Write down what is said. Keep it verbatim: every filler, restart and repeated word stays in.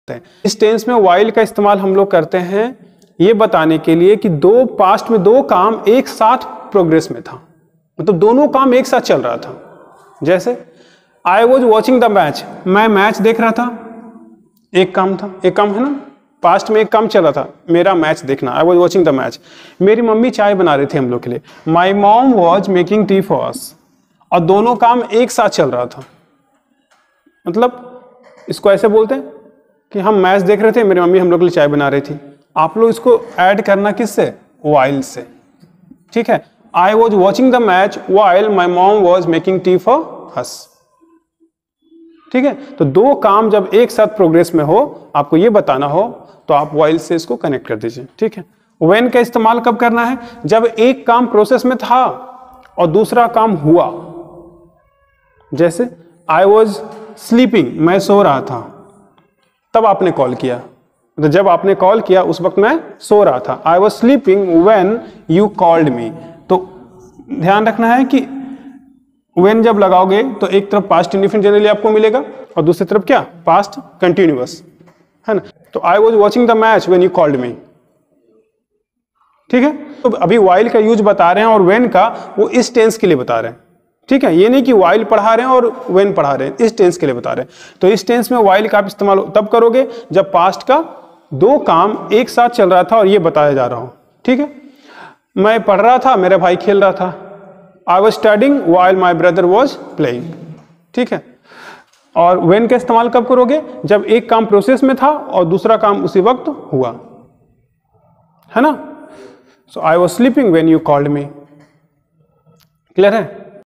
सकते हैं। इस टेंस में while का इस्तेमाल हम लोग करते हैं ये बताने के लिए कि दो पास्ट में दो काम एक साथ प्रोग्रेस में था, मतलब दोनों काम एक साथ चल रहा था। जैसे I was watching the match, मैं मैच देख रहा था, एक काम था, एक काम है ना, पास्ट में एक काम चल रहा था, मेरा मैच देखना, I was watching the match. मेरी मम्मी चाय बना रही थी हम लोग के लिए, my mom was making tea for us, और दोनों काम एक साथ चल रहा था। मतलब इसको ऐसे बोलते हैं कि हम मैच देख रहे थे, मेरी मम्मी हम लोग के लिए चाय बना रही थी। आप लोग इसको ऐड करना किससे, वाइल से, ठीक है। I was watching the match while my mom was making tea for us, ठीक है। तो दो काम जब एक साथ प्रोग्रेस में हो, आपको ये बताना हो, तो आप वाइल से इसको कनेक्ट कर दीजिए, ठीक है। व्हेन का इस्तेमाल कब करना है, जब एक काम प्रोसेस में था और दूसरा काम हुआ। जैसे आई वॉज स्लीपिंग, मैं सो रहा था, तब आपने कॉल किया, तो जब आपने कॉल किया उस वक्त मैं सो रहा था। I was sleeping when you called me. तो ध्यान रखना है कि व्हेन जब लगाओगे तो एक तरफ पास्ट इंडिफिनिट जनरली आपको मिलेगा और दूसरी तरफ क्या, पास्ट कंटिन्यूअस, है ना। तो I was watching the match when you called me, ठीक है। तो अभी वाइल का यूज बता रहे हैं और व्हेन का वो इस टेंस के लिए बता रहे हैं, ठीक है। ये नहीं कि वाइल पढ़ा रहे हैं और व्हेन पढ़ा रहे हैं, इस टेंस के लिए बता रहे हैं। तो इस टेंस में वाइल का आप इस्तेमाल तब करोगे जब पास्ट का दो काम एक साथ चल रहा था और ये बताया जा रहा हो, ठीक है। मैं पढ़ रहा था, मेरा भाई खेल रहा था, I was studying while my brother was playing, ठीक है। और व्हेन का इस्तेमाल कब करोगे, जब एक काम प्रोसेस में था और दूसरा काम उसी वक्त हुआ, है ना। So I was sleeping when you called me, clear है।